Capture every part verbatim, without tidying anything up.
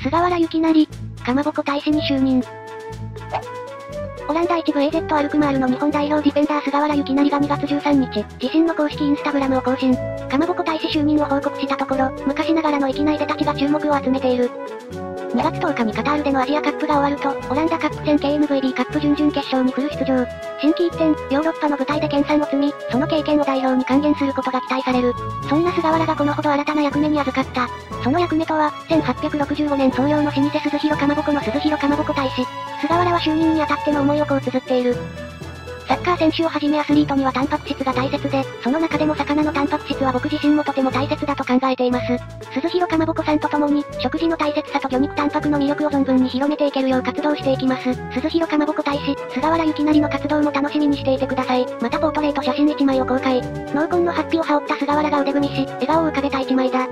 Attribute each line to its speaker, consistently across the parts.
Speaker 1: 菅原由成、かまぼこ大使に就任。オランダ一部 エーゼット アルクマールの日本代表ディフェンダー菅原由成がにがつじゅうさんにち、自身の公式インスタグラムを更新。かまぼこ大使就任を報告したところ、昔ながらの粋な出たちが注目を集めている。にがつとおかにカタールでのアジアカップが終わると、オランダカップ戦 ケーエヌブイビー カップ準々決勝にフル出場。心機一転、ヨーロッパの舞台で研鑽を積み、その経験を代表に還元することが期待される。そんな菅原がこのほど新たな役目に預かった。その役目とは、せんはっぴゃくろくじゅうごねん創業の老舗鈴廣かまぼこの鈴廣かまぼこ大使。菅原は就任にあたっての思いをこう綴っている。サッカー選手をはじめアスリートにはタンパク質が大切で、その中でも魚のタンパク質は僕自身もとても大切だと考えています。鈴廣かまぼこさんと共に、食事の大切さと魚肉タンパクの魅力を存分に広めていけるよう活動していきます。鈴廣かまぼこ大使、菅原由成の活動も楽しみにしていてください。またポートレート写真いちまいを公開。濃紺のハッピを羽織った菅原が腕組みし、笑顔を浮かべたいちまいだ。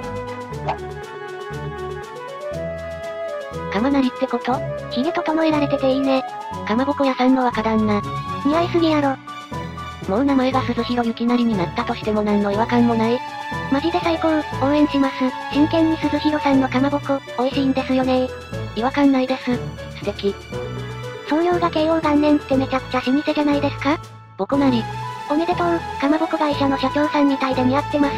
Speaker 2: かまなりってこと？
Speaker 1: 髭整えられてていいね。
Speaker 2: かまぼこ屋さんの若旦那。
Speaker 1: 似合いすぎやろ。
Speaker 2: もう名前が鈴廣ゆきなりになったとしても何の違和感もない。
Speaker 1: マジで最高、応援します。真剣に鈴廣さんのかまぼこ、美味しいんですよね。
Speaker 2: 違和感ないです。素敵。
Speaker 1: 創業が慶応元年ってめちゃくちゃ老舗じゃないですか？
Speaker 2: ぼこなり。
Speaker 1: おめでとう、かまぼこ会社の社長さんみたいで似合ってます。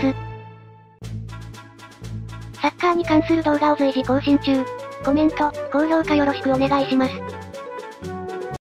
Speaker 1: サッカーに関する動画を随時更新中。コメント、高評価よろしくお願いします。